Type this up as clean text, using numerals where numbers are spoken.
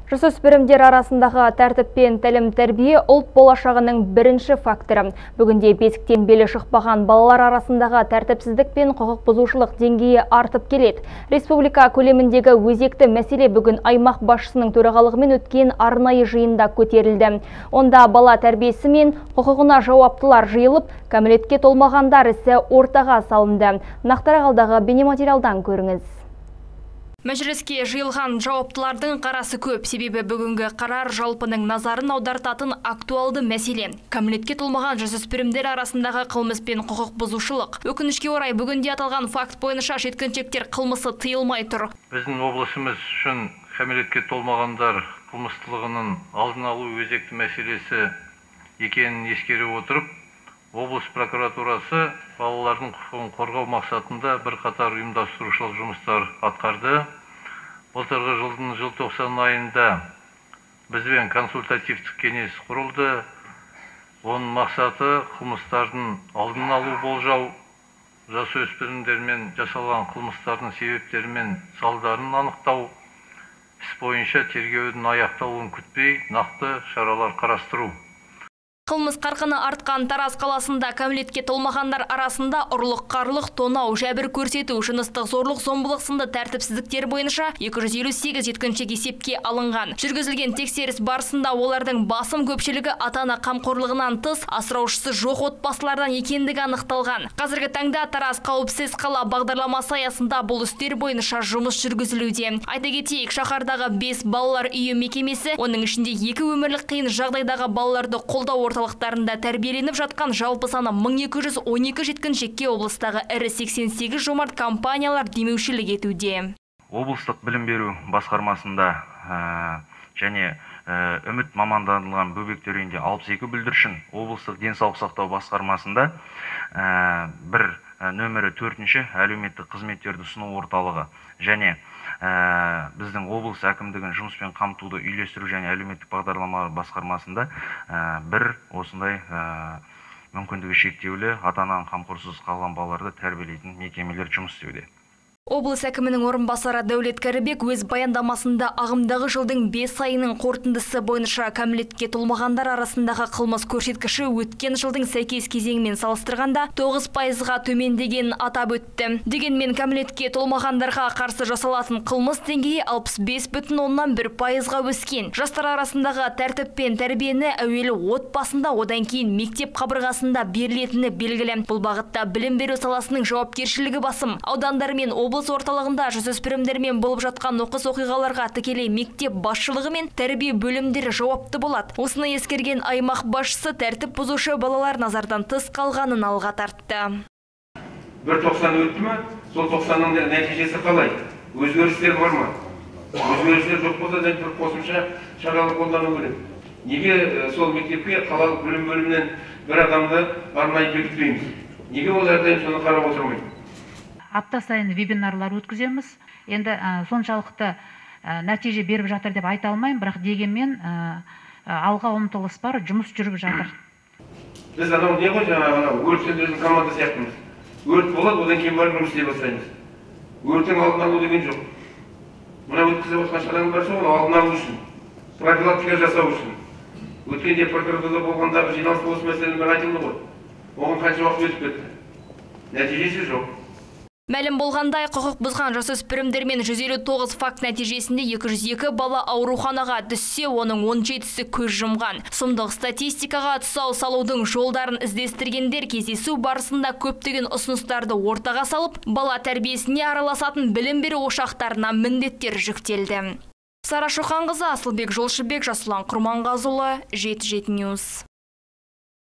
Жасөспірімдер арасындағы тәртіп пен тәлім-тәрбие ұлт болашағының бірінші факторы. Бүгінде бесіктен белі шықпаған балалар арасындағы тәртіпсіздік пен құқық бұзушылық деңгейі артып келеді. Республика көлеміндегі өзекті мәселе бүгін аймақ басшысының төрағалығымен өткен арнайы жиында көтерілді. Онда бала тәрбиесі мен құқығына жауаптылар жиылып, кәмелетке толмағандар ісі ортаға салынды. Нақтырақ алдағы бейнематериалдан көріңіз. Мәжіліске жиылған жауаптылардың қарасы көп, себебі бүгінгі қарар жалпының назарын аудартатын актуалды мәселе. Кәмелетке толмаған жасөспірімдер арасындағы қылмыс пен құқық бұзушылық. Өкінішке орай бүгінде аталған факт бойынша жеткіншектер қылмысы тыйылмай тұр. Біздің облысымыз үшін кәмелетке толмағандар қылмыстылығының алдын алу өзекті мәселесі екенін ескере отырып, облыс прокуратурасы балалардың құқығын қорғау мақсатында бірқатар ұйымдастырушылық жұмыстар атқарды. Былтырғы жылдың желтоқсан айында бізбен консультативтік кеңес құрылды. Оның мақсаты қылмыстардың алдын алу, болжау, жасөспірімдермен жасалған қылмыстардың себептері мен салдарын анықтау, іс бойынша тергеудің аяқталуын күтпей нақты шаралар қарастыру. Қылмыс қарқыны артқан Тараз қаласында кәмелетке толмағандар арасында ұрлық, қарлық, тонау, жәбір көрсету, жыныстық зорлық, зомбылық сынды тәртіпсіздіктер бойынша 258 жеткіншек есепке алынған. Жүргізілген тексеріс барысында олардың басым көпшілігі ата-ана қамқорлығынан тыс, асыраушысы жоқ отбасылардан екендігі анықталған. Қазіргі таңда Тараз қауіпсіз қала бағдарламасы аясында бұл істер бойынша жұмыс жүргізілуде. Айта кетейік, шаһардағы 5 балалар үйі мекемесі, оның ішінде 2 өмірлік қиын жағдайдағы балаларды қолдау орталықтарында тәрбиеленіп жатқан жалпы саны 1212 жеткіншекке облыстағы ірі 88 жомарт компаниялар демеушілік етуде. Облыстық білім беру басқармасында және үміт мамандандырылған бөбектер үйінде 62 бүлдіршін, облыстық денсаулық сақтау басқармасында бір нөмірі 4-ші әлеуметтік қызметтерді ұсыну орталығы және біздің облыс әкімдігін жұмыспен қамтуды үйлестіру және әлеуметтік бағдарламалар басқармасында бір осындай мүмкіндігі шектеулі ата-ананың қамқорсыз қалған балаларды тәрбиелейтін мекемелер жұмыс істеуде. Облыс әкімінің орынбасары Дәулет Кәрібек өз баяндамасында ағымдағы жылдың 5 айының қорытындысы бойынша кәмелетке толмағандар арасындағы қылмыс көрсеткіші өткен жылдың сәйкес кезеңімен салыстырғанда 9%-ға төмендегенін атап өтті. Дегенмен кәмелетке толмағандарға қарсы жасалатын қылмыс деңгейі 65,1%-ға өскен. Жастар арасындағы тәртіп пен тәрбиені әуелі отбасында, одан кейін мектеп қабырғасында берілетіні белгілі. Бұл бағытта білім беру саласының жауапкершілігі басым. Аудандар мен облыс орталығында жасөспірімдермен болып жатқан оқыс оқиғаларға тікелей мектеп басшылығы мен тәрбие бөлімдері жауапты болады. Осыны ескерген аймақ басшысы тәртіп бұзушы балалар назардан тыс қалғанын алға тартты. Бір 90 өтті ме? Сол 90-ның нәтижесі қалай? Өзгерістер бар ма? Өзгерістер жоқ болса да бір қосымша шаралар қолдану керек. Неге сол мектепке қалалық білім бөлімінен бір адамды арнайы бекітпейміз? Неге ол әрдайым соны қарап отырмайды? Апта сайын вебинарлар өткіземіз. Енді соншалықты нәтиже беріп жатыр деп айта алмаймын, бірақ дегенмен алға ұмтылыс бар, жұмыс жүріп жатыр. Біз анау не ғой, жаңағы өрт сөндіретін команда сияқтымыз. Өрт болады, одан кейін барып жұмыс істей бастаймыз. Өрттің алдын алу деген жоқ. Мына өткізіп отқан шараның бар сол алдын алу үшін, профилактика жасау үшін. Өткенде прокуратурада болғандағы жиналыста осы мәселенің бәрі айтылды ғой. Оған қанша уақыт өтіп кетті? Нәтижесі жоқ. Мәлім болғандай, құқық бұзған жасөспірімдермен 159 факт нәтижесінде 202 бала ауруханаға түссе, оның 17-сі көз жұмған. Сұмдық статистикаға тұсау салудың жолдарын іздестіргендер кездесу барысында көптеген ұсыныстарды ортаға салып, бала тәрбиесіне араласатын білім беру ошақтарына міндеттер жүктелді. Сара Шоқанқызы, Асылбек Жолшыбек, Жасұлан Құрманғазыұлы, 7-7 News.